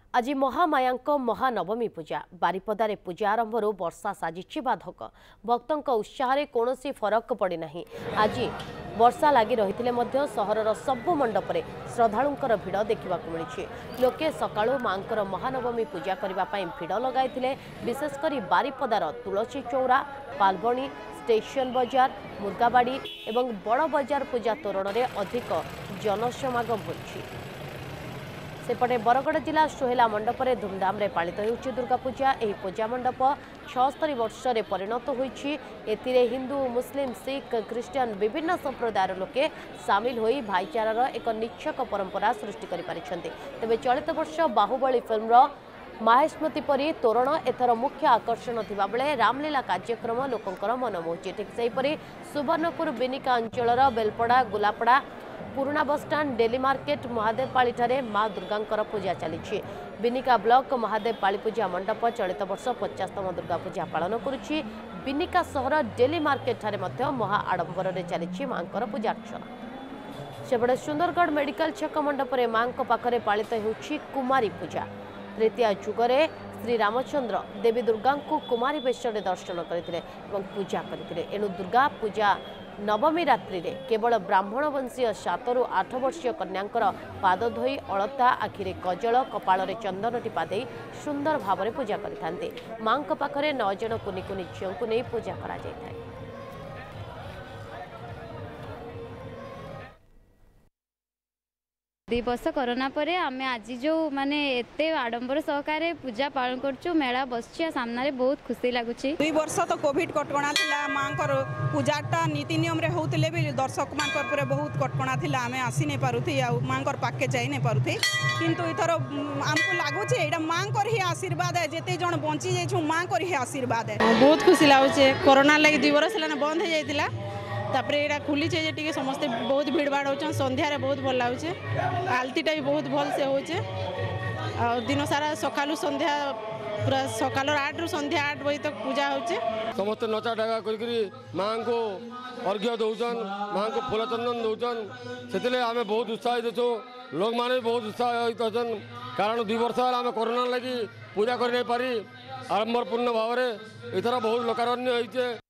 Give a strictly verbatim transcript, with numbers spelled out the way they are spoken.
आज महामाया महानवमी पूजा बारिपदारे पूजा आरंभ वर्षा साजिश बाधक भक्तों उत्साह कौन फरक पड़ना। आज वर्षा लगी रही सहरर सबु मंडपर श्रद्धालुंकर भिड़ देखा मिली। लोके सकाळु मांकर महानवमी पूजा करने भिड़ लगाई। विशेषकर बारिपदार तुलसी चौरा पालबणी स्टेशन बजार मुर्गाबाड़ी और बड़ बजार पूजा तोरण में अधिक जनसमागम होछि। सेपटे बरगड़ जिला सोहेला मंडप में धूमधाम रे पालित होउछि दुर्गा पूजा। एही पूजा मंडप छस्तरी वर्ष रे परिणत होइछि। एथिरे हिंदू मुस्लिम सिख ख्रिस्टियन विभिन्न संप्रदायर लोके सामिल होई भाईचारार एक निच्छक परंपरा सृष्टि करि पारिछन्ते। तेबे चलित वर्ष बाहुबली फिल्मर माहेस्मृति परी तोरण एथर मुख्य आकर्षण थिबा बेले रामलीला कार्यक्रम लोकंकर मन मोहिछि। ठीक सेहीपरि सुवर्णपुर बिनिका अंचलर बेलपड़ा गुलापड़ा पुराना बसस्टाण्ड डेली मार्केट महादेवपाली ठारे माँ दुर्गांकर पूजा चली। बिनिका ब्लॉक महादेवपाली पूजा मंडप चलित वर्ष पचासतम दुर्गा पूजा पालन करुछि। बिनिका सहर डेली मार्केट ठारे मध्य महा आडंबर रे चली मांकर पूजा अर्चना। सेपटे सुंदरगढ़ मेडिकल छक मंडप में मां पाखरे पालित होउछि कुमारी पूजा। तृतीय जुगरे श्री रामचंद्र देवी दुर्गा को कुमारी वेश दर्शन करते पूजा करते। एणु दुर्गा पूजा नवमी रात्रि रे केवल ब्राह्मण वंशीय सात रु आठ वर्षीय कन्यांकर पाद धोई अलता आखिरे कजल कपाल चंदन टीपा दे सुंदर भाव में पूजा करते। मां पाखरे नौ जन कुनी कुनी झील को नहीं पूजा करा जाए। दुई वर्ष कोरोना पर आम आज जो माने एते आडंबर सहकार पूजा पालन करछु मेला बसछि सामना रे बहुत खुशी लगुछि। दुई वर्ष तो कोविड कटकणा थिला मांकर पूजाटा नीति नियम रे होउतले भी दर्शक मांकर पर बहुत कटकणा थिला आमे आसी नै पारुथि आ मांकर पाके जाई नै पारुथि किंतु इथर हमको लागुछि एडा मांकर ही आशीर्वाद है। जेते जण बंची जाइछु मांकर ही आशीर्वाद है। बहुत खुशी लागुछि। कोरोना लागि दुई वर्ष लाना बंद हो जाइतिला तापर एटा खुली छे जे टिके समस्त बहुत भीड़ भाड़ होछन। संध्या रे बहुत भल लागुछे। आलतीटा भी बहुत भल से होछे आ दिन सारा सकालू संध्या पूरा सकाल आठ रु संध्या आठ बजे तक पूजा होछे। समस्त नचा ढागा करी मां को अर्घ्य दौचन मां को फूल चंदन दौचन से आम बहुत उत्साहित छो। लोक माने बहुत उत्साहित अछन कारण दुई वर्ष आम कोरोना लगी पूजा कर नहीं पारी आडंबरपूर्ण भाव में इथर बहुत लोकारण्य होइछे।